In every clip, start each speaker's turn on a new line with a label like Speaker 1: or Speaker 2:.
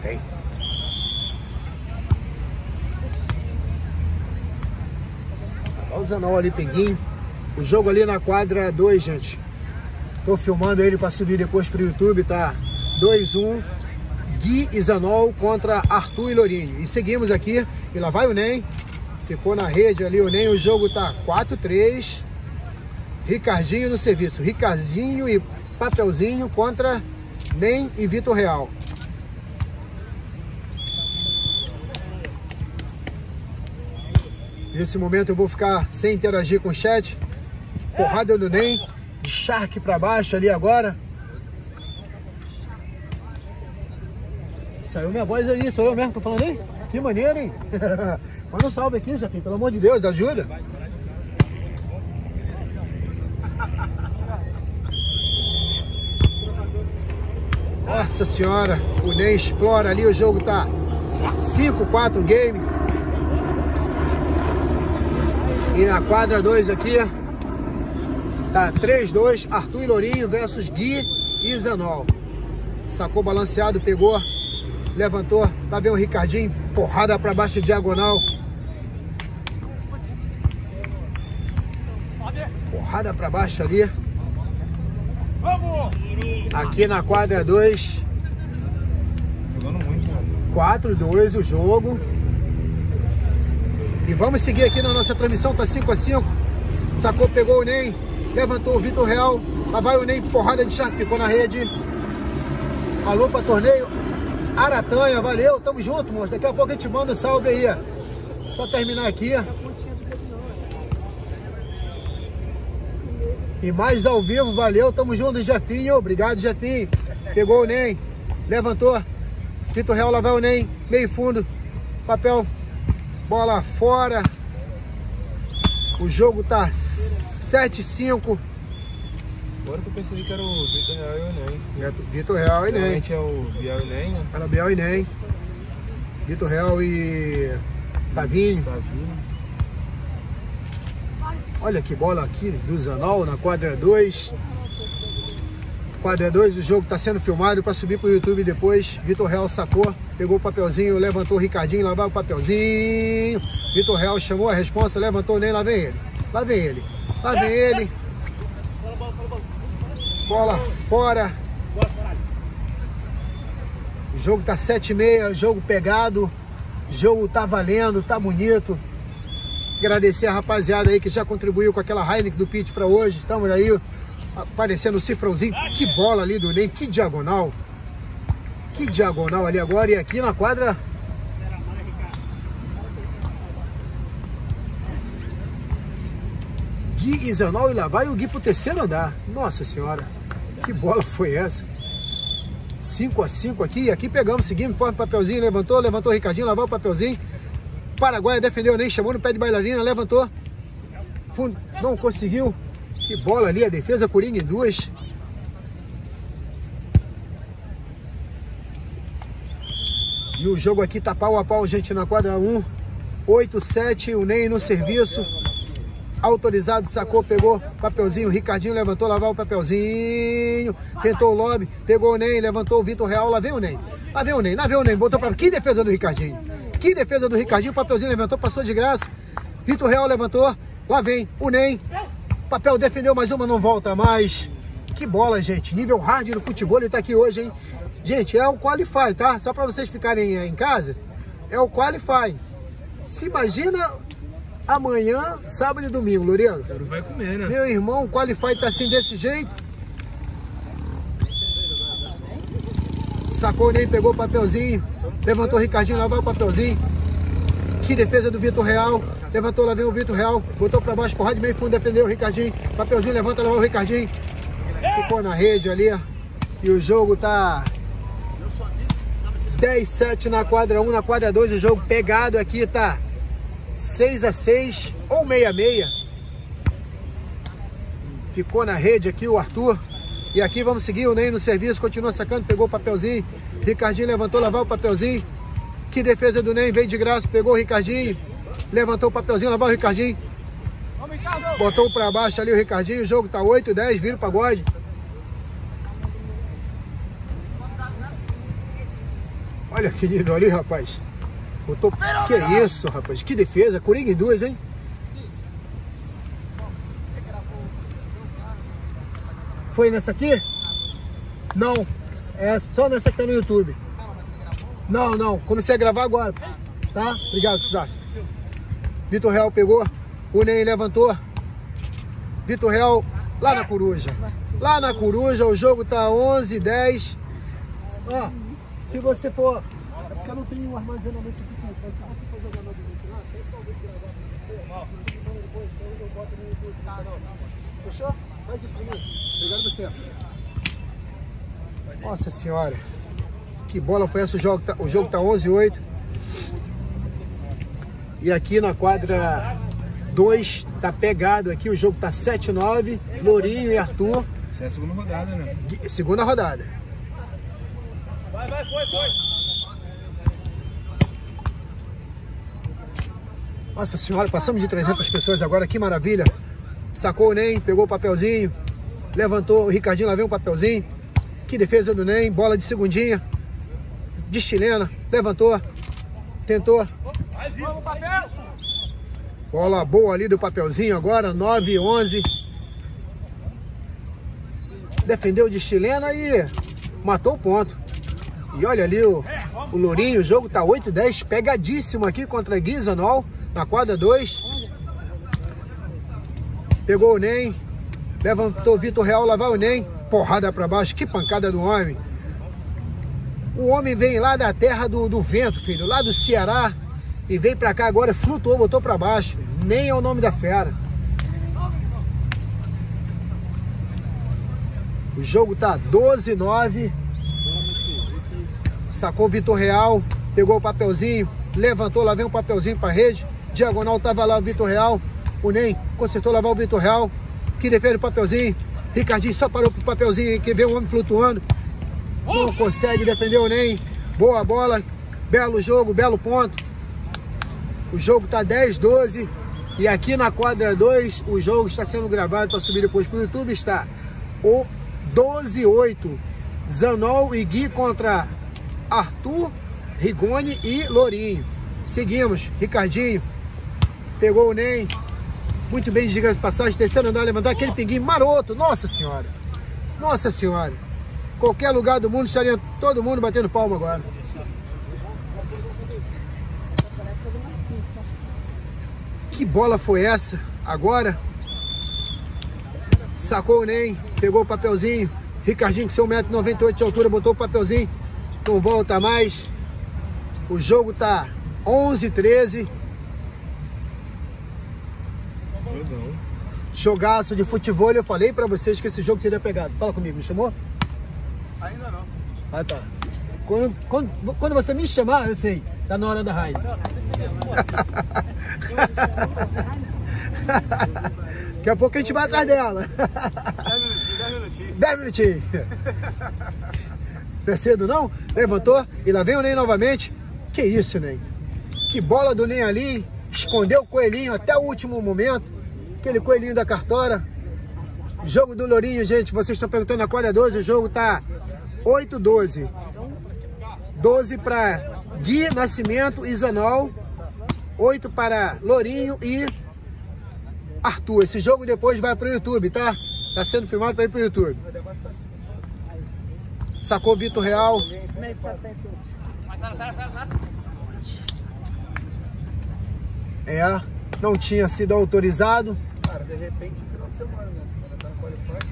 Speaker 1: Vem. Olha o Zanol ali, Pinguinho. O jogo ali na quadra 2, gente. Tô filmando ele para subir depois pro YouTube, tá? 2-1. Gui e Zanol contra Arthur e Lourinho. E seguimos aqui. E lá vai o Ney. Ficou na rede ali o Ney. O jogo tá 4-3. Ricardinho no serviço. Ricardinho e Papelzinho contra Ney e Vitor Real. Nesse momento eu vou ficar sem interagir com o chat. Porrada do Ney. De Shark pra baixo ali agora. Saiu minha voz aí, sou eu mesmo que tô falando aí? Que maneiro, hein? Manda um salve aqui, Zafim, pelo amor de Deus, ajuda. Nossa senhora, o Ney explora ali, o jogo tá 5-4 game. E na quadra 2 aqui, tá 3-2, Arthur e Lourinho versus Gui e Zanol. Sacou balanceado, pegou. Levantou, tá vendo o Ricardinho? Porrada pra baixo, diagonal. Porrada pra baixo ali. Aqui na quadra 2. 4-2 o jogo. E vamos seguir aqui na nossa transmissão, tá 5-5. Sacou, pegou o Ney. Levantou o Vitor Real. Lá vai o Ney, porrada de Shark, ficou na rede. Alô pra torneio. Aratanha, valeu, tamo junto, moço. Daqui a pouco a gente manda um salve aí. Só terminar aqui. E mais ao vivo, valeu, tamo junto, Jefinho. Obrigado, Jefinho. Pegou o Ney, levantou. Vitor Real, lá vai o Ney, meio fundo. Papel, bola fora. O jogo tá 7-5.
Speaker 2: Agora que eu percebi que era o Vitor Real e o Ney.
Speaker 1: Vitor Real e Ney.
Speaker 2: Realmente é o Biel e Ney, né?
Speaker 1: Era Biel e Ney. Vitor Real e Tavinho. Olha que bola aqui do Zanol na quadra 2. Quadra 2, o jogo está sendo filmado para subir para o YouTube depois. Vitor Real sacou, pegou o papelzinho, levantou o Ricardinho, lá vai o papelzinho. Vitor Real chamou a responsa, levantou o Ney, lá vem ele. Lá vem ele. Lá vem ele. Bola fora. O jogo tá 7-6, jogo pegado. O jogo tá valendo, tá bonito. Agradecer a rapaziada aí que já contribuiu com aquela Heineken do Pitch para hoje. Estamos aí aparecendo o cifrãozinho. Que bola ali do Ney, que diagonal. Que diagonal ali agora. E aqui na quadra... Gui e Zanol, e lá vai o Gui pro terceiro andar. Nossa senhora, que bola foi essa? 5-5 aqui, e aqui pegamos, seguimos, põe o papelzinho, levantou o Ricardinho, lá vai o papelzinho. Paraguai defendeu, nem chamou no pé de bailarina, levantou. Fundo, não conseguiu. Que bola ali, a defesa Coringa em 2. E o jogo aqui tá pau a pau, gente, na quadra 1. 8-7, o Ney no serviço. Autorizado, sacou, pegou papelzinho, Ricardinho levantou, lá vai o papelzinho, tentou o lobby, pegou o Ney, levantou o Vitor Real, lá vem o Ney, lá vem o Ney, lá vem o Ney, botou pra... Que defesa do Ricardinho, que defesa do Ricardinho, papelzinho levantou, passou de graça, Vitor Real levantou, lá vem o Ney, papel defendeu mais uma, não volta mais. Que bola, gente, nível hard no futebol, ele tá aqui hoje, hein, gente, é o Qualify, tá, só pra vocês ficarem em casa, é o Qualify. Se imagina... Amanhã, sábado e domingo, Lourinho.
Speaker 2: Vai comer, né?
Speaker 1: Meu irmão, o Qualify tá assim desse jeito. Sacou o Ney, pegou o papelzinho. Levantou o Ricardinho, lá vai o papelzinho. Que defesa do Vitor Real. Levantou, lá vem o Vitor Real. Botou pra baixo, porrada de meio fundo, defendeu o Ricardinho. Papelzinho, levanta, lá vai o Ricardinho. Ficou na rede ali. E o jogo tá 10-7 na quadra 1, na quadra 2. O jogo pegado aqui tá 6-6 ou 6-6. Ficou na rede aqui o Arthur. E aqui vamos seguir o Ney no serviço. Continua sacando, pegou o papelzinho. Ricardinho levantou, lavar o papelzinho. Que defesa do Ney, veio de graça, pegou o Ricardinho. Levantou o papelzinho, lavar o Ricardinho. Botou pra baixo ali o Ricardinho. O jogo tá 8-10, vira o pagode. Olha que nível ali, rapaz. Botou... Que isso, rapaz. Que defesa. Coringa em duas, hein? Foi nessa aqui? Não. É só nessa que tá no YouTube. Não. Comecei a gravar agora. Tá? Obrigado, Suzaki. Vitor Real pegou. O Ney levantou. Vitor Real lá na Coruja. Lá na Coruja, o jogo tá 11-10. Ó, se você for... É porque eu não tenho um armazenamento suficiente. Mas se você for jogar no YouTube lá, tem talvez gravar pra você. Depois eu boto no YouTube. Fechou? Faz isso pra mim. Obrigado a você. Nossa senhora. Que bola foi essa? O jogo tá 11-8. E aqui na quadra 2 tá pegado aqui. O jogo tá 7-9. Lourinho e Arthur.
Speaker 2: Essa é a segunda rodada, né?
Speaker 1: Segunda rodada.
Speaker 2: Foi.
Speaker 1: Nossa senhora, passamos de 300 pessoas agora, que maravilha. Sacou o Ney, pegou o papelzinho, levantou, o Ricardinho lá vem o papelzinho. Que defesa do Ney, bola de segundinha, de chilena, levantou, tentou. Bola boa ali do papelzinho agora, 9-11. Defendeu de chilena e matou o ponto. E olha ali o Lourinho, o jogo tá 8-10, pegadíssimo aqui contra Guizanol, na quadra 2. Pegou o Ney, levantou o Vitor Real, lá vai o Ney, porrada pra baixo, que pancada do homem. O homem vem lá da terra do vento, filho, lá do Ceará, e vem pra cá agora, flutuou, botou pra baixo. Nem é o nome da fera. O jogo tá 12-9. Sacou o Vitor Real, pegou o papelzinho, levantou, lá vem o papelzinho pra rede. Diagonal tava lá o Vitor Real. O Ney consertou, lá vai o Vitor Real. Que defende o papelzinho. Ricardinho só parou pro papelzinho, que vê o homem flutuando. Não consegue defender o Ney. Boa bola, belo jogo, belo ponto. O jogo tá 10-12. E aqui na quadra 2, o jogo está sendo gravado para subir depois pro YouTube. Está o 12-8. Zanol e Gui contra Arthur, Rigoni e Lourinho. Seguimos. Ricardinho pegou o Ney. Muito bem, diga de passagem. Terceiro andar, levantar aquele pinguinho maroto. Nossa senhora. Nossa senhora. Qualquer lugar do mundo estaria todo mundo batendo palma agora. Que bola foi essa? Agora sacou o Ney, pegou o papelzinho. Ricardinho com seu 1,98 m de altura, botou o papelzinho. Não volta mais. O jogo tá 11-13. Jogaço de futebol. Eu falei pra vocês que esse jogo seria pegado. Fala comigo, me chamou?
Speaker 2: Ainda não.
Speaker 1: Ah, tá. Quando você me chamar, eu sei. Tá na hora da raid. Daqui a pouco a gente vai atrás dela. 10 minutinhos. Não é cedo não? Levantou e lá vem o Ney novamente. Que isso, Ney? Que bola do Ney ali. Escondeu o coelhinho até o último momento. Aquele coelhinho da cartora. Jogo do Lourinho, gente. Vocês estão perguntando na quadra 12. O jogo tá 8-12. 12 para Gui Nascimento e Zanol. 8 para Lourinho e Arthur. Esse jogo depois vai pro YouTube, tá? Tá sendo filmado para ir pro YouTube. Sacou o Vitor Real. É, não tinha sido autorizado.
Speaker 2: Cara, de repente, final de semana, né? Quando tá no qualify.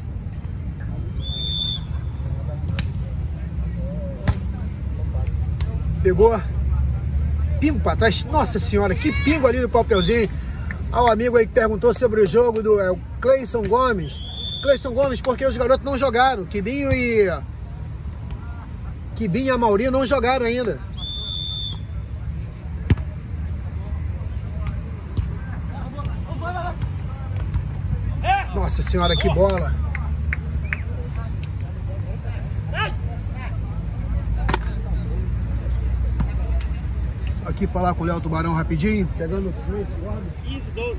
Speaker 1: Pegou. Pingo pra trás. Nossa senhora, que pingo ali no papelzinho. Ao amigo aí que perguntou sobre o jogo do Cleison Gomes. Cleison Gomes, porque os garotos não jogaram. Quibinho e Amaury não jogaram ainda. Nossa senhora, que bola. Aqui falar com o Léo Tubarão rapidinho. Pegando
Speaker 2: 15, 12.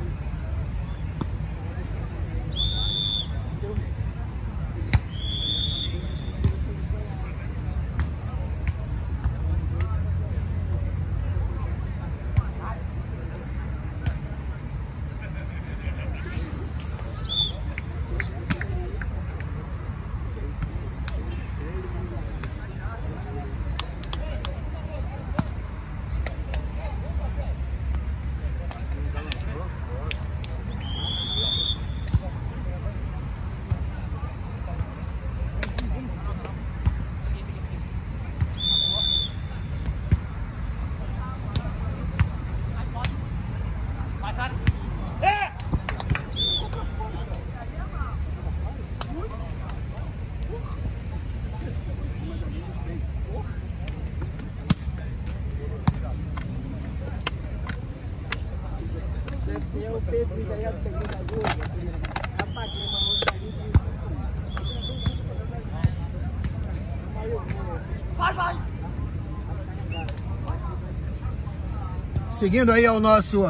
Speaker 1: Seguindo aí ao nosso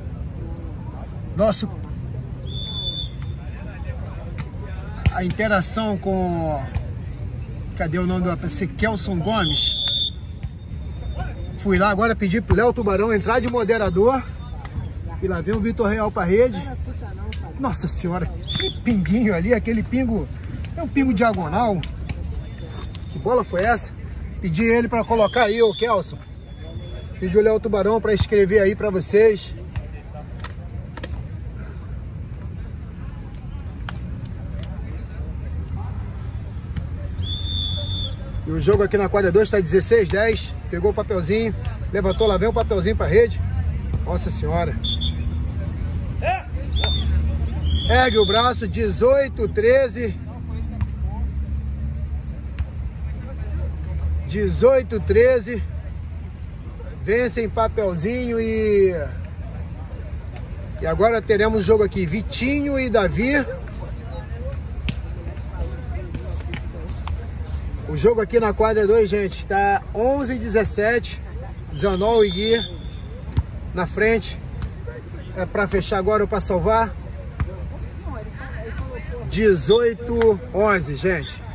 Speaker 1: a interação com, cadê o nome do APC? Kelson Gomes. Fui lá agora pedir pro Léo Tubarão entrar de moderador. E lá vem o Vitor Real pra rede. Nossa senhora, que pinguinho ali, aquele pingo, é um pingo diagonal. Que bola foi essa? Pedi ele pra colocar aí, o Kelson. Pedi o Léo Tubarão pra escrever aí pra vocês. E o jogo aqui na quadra 2 está 16-10. Pegou o papelzinho, levantou, lá vem o papelzinho pra rede. Nossa senhora. Ergue o braço, 18-13. 18-13. Vencem papelzinho e agora teremos jogo aqui, Vitinho e Davi. O jogo aqui na quadra 2, gente, está 11-17. Zanol e Gui na frente. É para fechar agora ou para salvar? 18-11, gente.